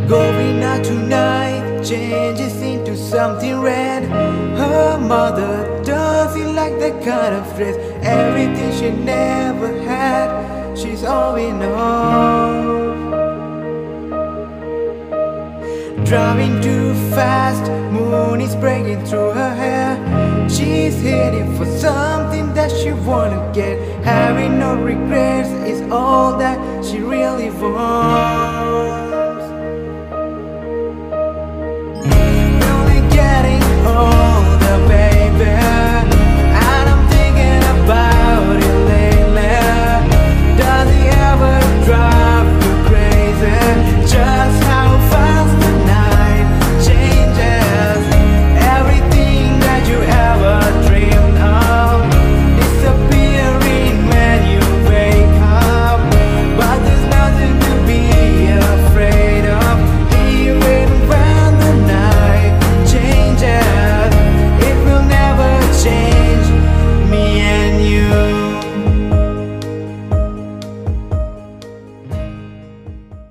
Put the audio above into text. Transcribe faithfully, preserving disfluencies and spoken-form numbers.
Going out tonight changes into something red. Her mother doesn't like that kind of dress. Everything she never had, she's owing off. Driving too fast, moon is breaking through her hair. She's heading for something that she wanna get. Having no regrets is all that she really wants.